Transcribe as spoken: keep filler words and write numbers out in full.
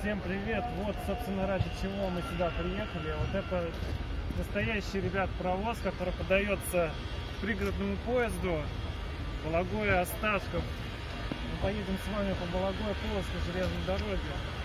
Всем привет! Вот, собственно, ради чего мы сюда приехали. Вот это настоящий, ребят, паровоз, который подается пригородному поезду Балагое-Осташков. Мы поедем с вами по Балагое-Полоцкой железной дороге.